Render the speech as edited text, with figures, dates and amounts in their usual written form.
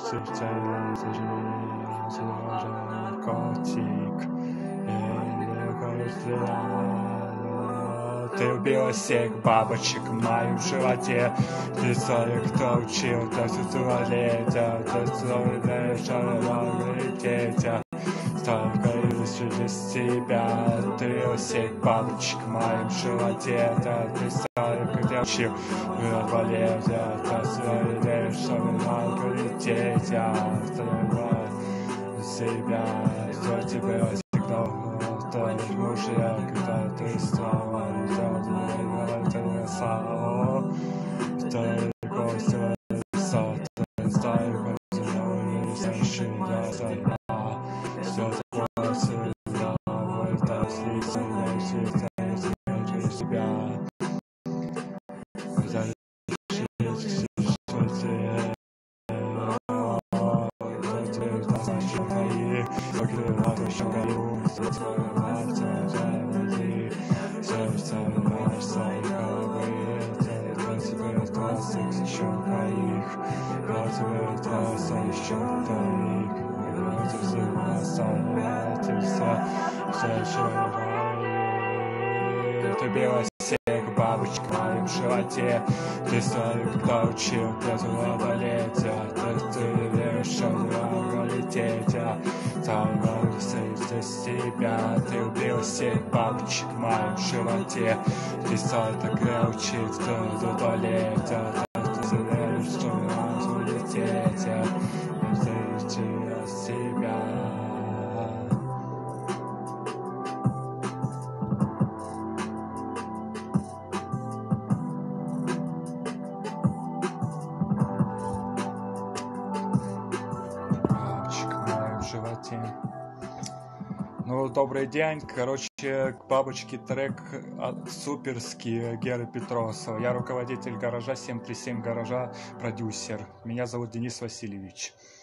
Ты убила всех бабочек в моем животе. Ты свой, кто учил, кто все туалет, ты свой, столько через тебя. Ты убила всех бабочек в моем животе. Ты свой, кто учил, туалет, ты свой, себя, что тебе всегда станешь мужья, когда ты стала, ты сама, ты гостя, ты стала, все такое всегда, это слизь себя. Ты била всех бабочек в моем животе. Ты стали, кто учил, кто туалет, ты решил лететь, из тебя. Ты убил всех бабочек в моем животе. Ты стал так учил, кто туалет, ты решил лететь, из себя. Животе. Ну, добрый день. Короче, к бабочке трек суперский Геры Петросова. Я руководитель гаража 737 гаража, продюсер. Меня зовут Денис Васильевич.